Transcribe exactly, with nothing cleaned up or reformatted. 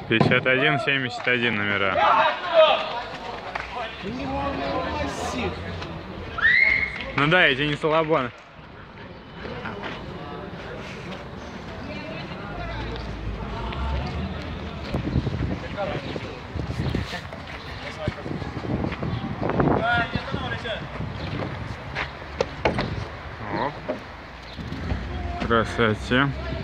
пятьдесят один, семьдесят один номера. Ну да, эти не Салабон. Оп. Красоте.